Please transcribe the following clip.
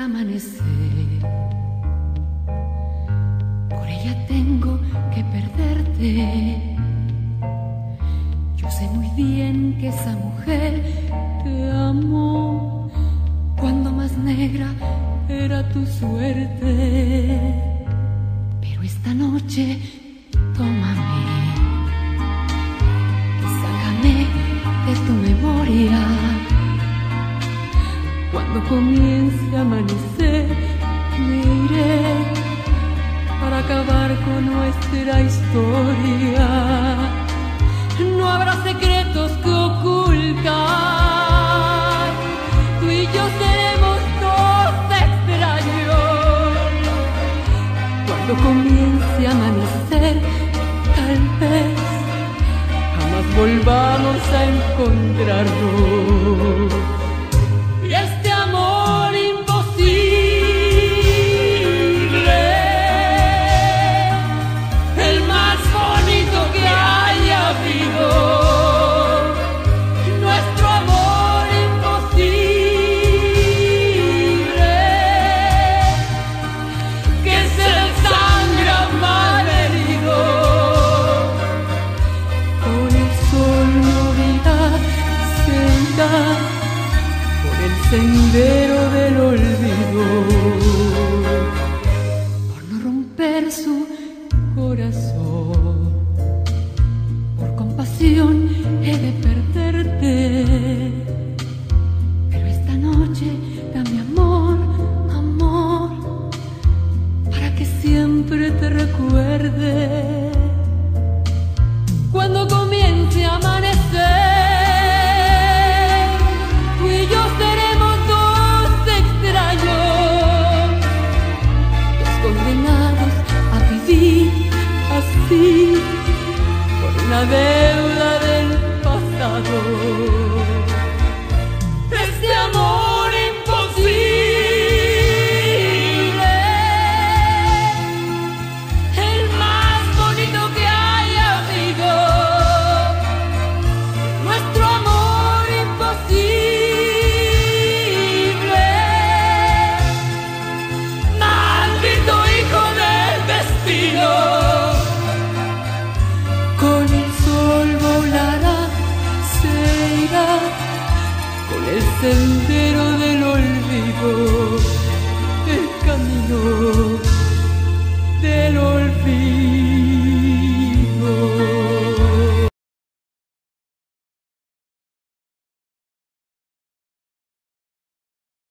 amanecer. Por ella tengo que perderte. Yo sé muy bien que esa mujer te amó cuando más negra era tu suerte. Pero esta noche tómame, sácame de tu memoria. Cuando comience a amanecer me iré para acabar con nuestra historia. No habrá secretos que ocultar. Tú y yo seremos dos extraños. Cuando comience a amanecer, tal vez jamás volvamos a encontrarnos. Y este amor imposible, el más bonito que haya habido, nuestro amor imposible, que se desangra malherido. Por el sol morirá sentada por el sendero del olvido, por no romper su corazón. Por compasión he de perderte, pero esta noche dame amor, amor, para que siempre te recuerde. Cuando comience a amanecer, tú y yo seremos dos extraños, dos condenados a vivir así por una deuda del pasado.